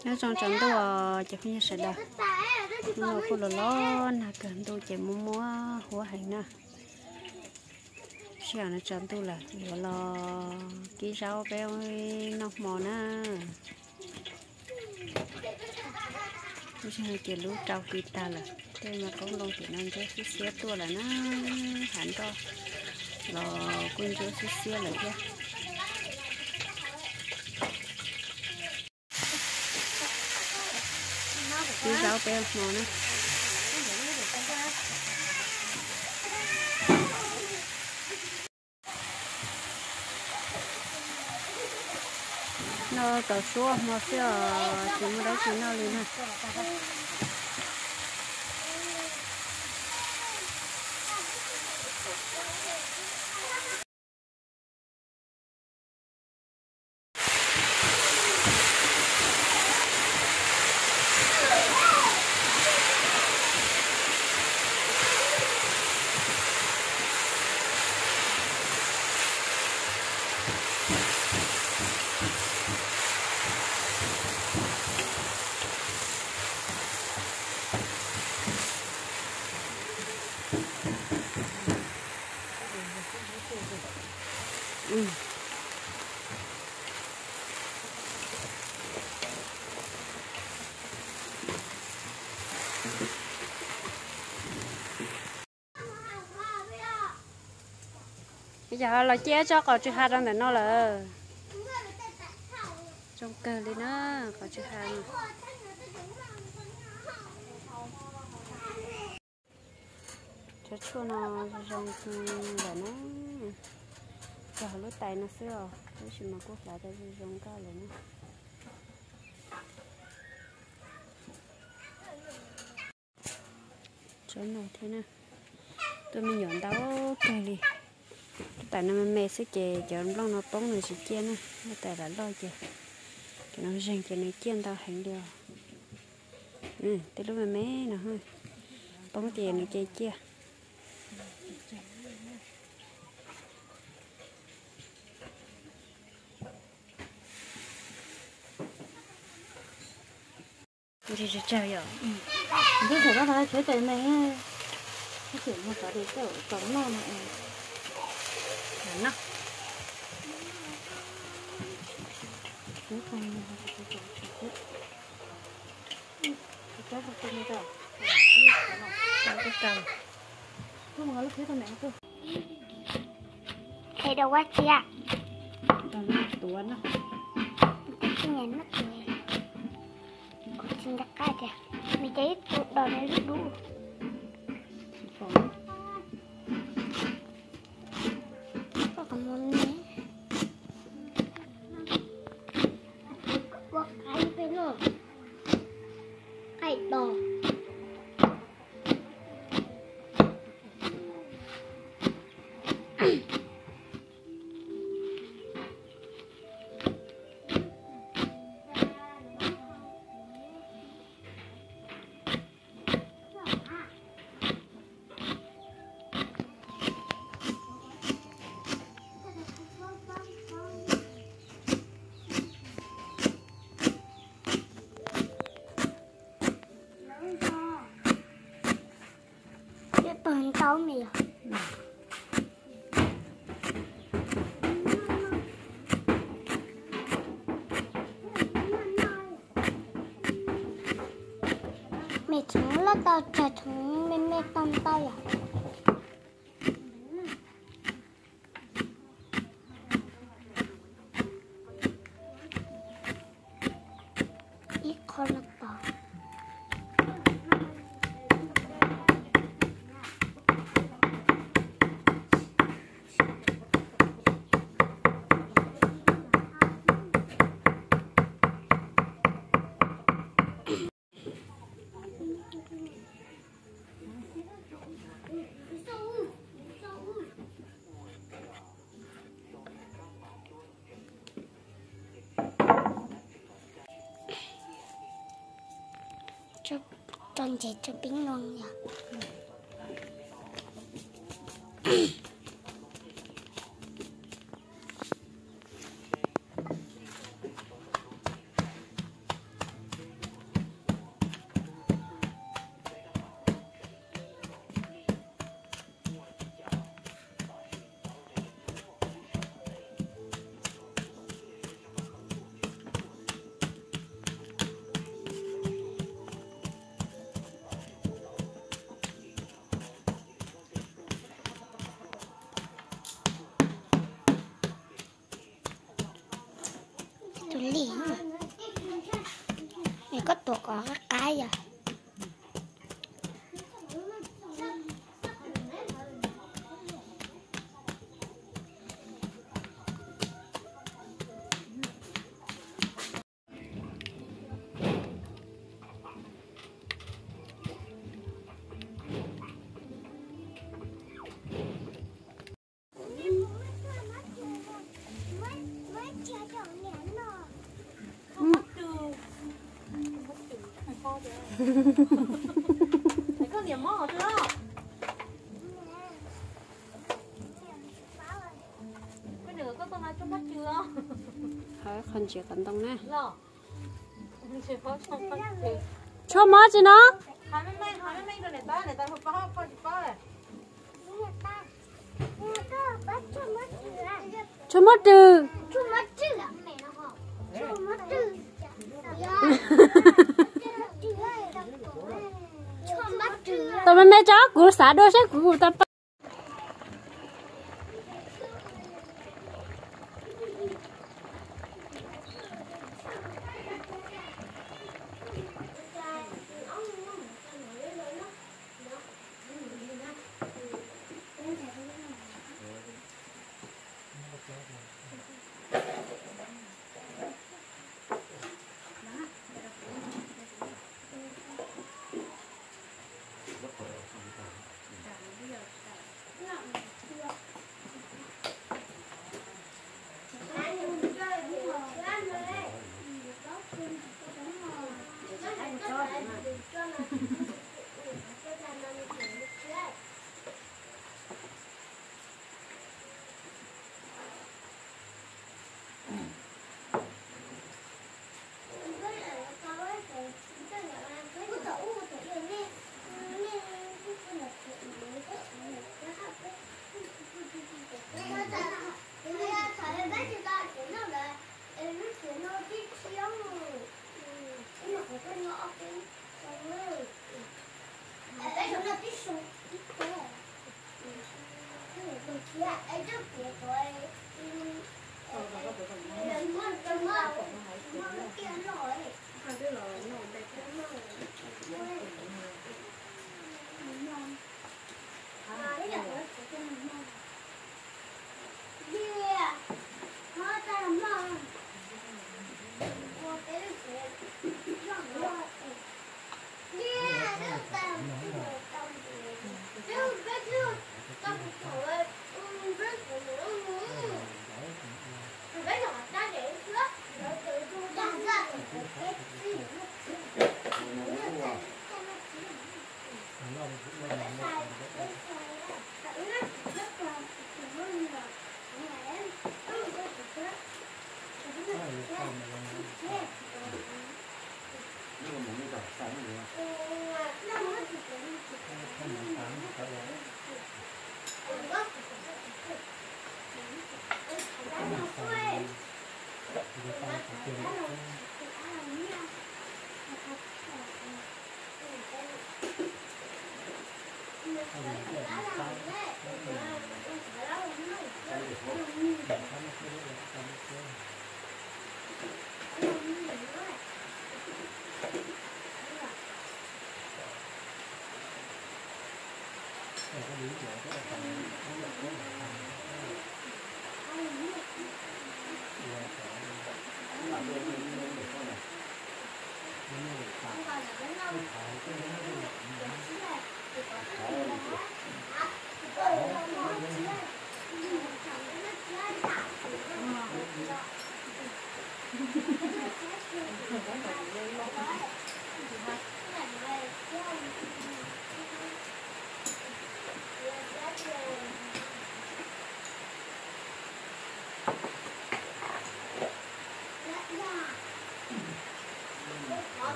nó trong trận tôi chỉ không như sẽ đâu nó có lon là cần tôi chỉ mua mua hoa hành nè xíu nó trận tôi là vừa lo ký rau béo nóc mò nè tôi sẽ chỉ lú trâu kì ta là thế mà cũng lông thì nó cho xíu tôi là nó hẳn to lo quên cho xíu là chứ ký rau béo mò nè nó tàu số mà xíu chỉ mới đó chỉ nó liền nè bây giờ là chế cho có chữ hai trong để nó là trong cơ đi nó có chữ hai cho chua nó trong là nó cho lúc tay nó xưa lúc chỉ mà cốt lại tại vì trong cao là nó chỗ này thế nè tôi mình nhọn táo cây đi tại nó mẹ sẽ chè cho nó nó bóng nó sẽ chè nè tại là lo chè cái nó rèn cái này chè tao hành điều tới lúc mẹ nó hơi bóng chè nó chè chè đi chơi chơi rồi tôi thấy các bạn chơi cái này cái chuyện mà có được kiểu cống nào này nó cái con cái học sinh đó cái trồng tôi mà lúc thấy con này tôi thầy đâu quá chị ạ trồng tuấn nó chị nhắn mất rồi con xin đặt cái kìa mình thấy tụi đồ này rất đủ có cả món này có cái bên nữa cái đồ tuần tao mì mẹ chúng là tao trả chúng mẹ tao tao à ít con là tao tròn chết cho bánh ngon nhỉ. Này có tổ có các cái à. Mày có điểm mỏ chưa? Cái nữa có con nào cho mắt chưa? Hả, không chịu cẩn tông nè. Lọ. Chỉ có trong mắt thì. Cho má chứ nó. Hai mươi mấy rồi này ta không có này. Cho má trừ. Tao mẹ chó của xã đôi sách của tao.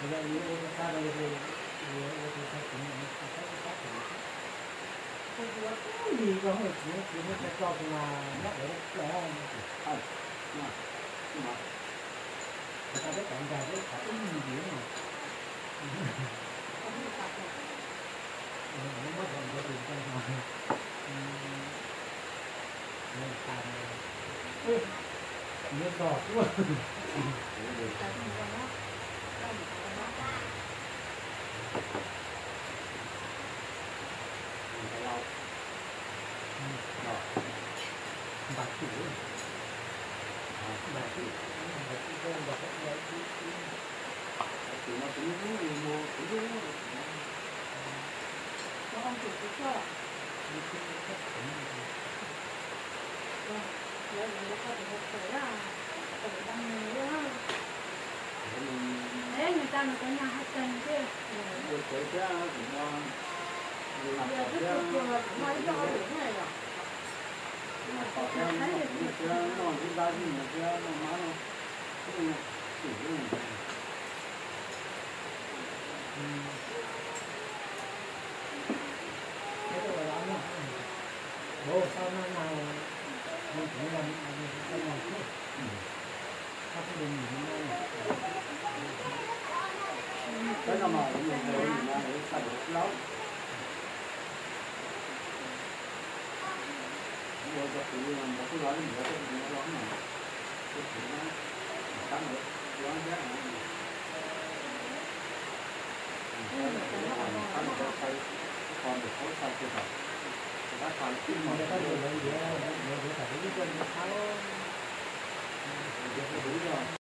gì có một chuyện nó cho mà nó để nó nhưng mà người ta biết cảnh dài biết phải cái gì gì mà nó mất rồi cái tiền trong mà nên tạm nên đỏ quá bạc chủ bạc chủ chủ mà chủ mua chủ nó không chịu cái cho lấy nó có thể tới là ở đằng nữa đấy người ta nó có nhà hát cần chứ giờ cứ chụp chụp mấy cho cái này rồi bố sao nó nào mình cũng làm cái này chứ sao cái đường gì nó cái nó mà mình để xài được lắm rồi có cái làm một cái loại mình có cái gì đó mà cái gì nó cắn được loãng ra còn được phối sao chưa thật đã còn cái mà cái gì vậy để phải cái chân nó tháo để đủ rồi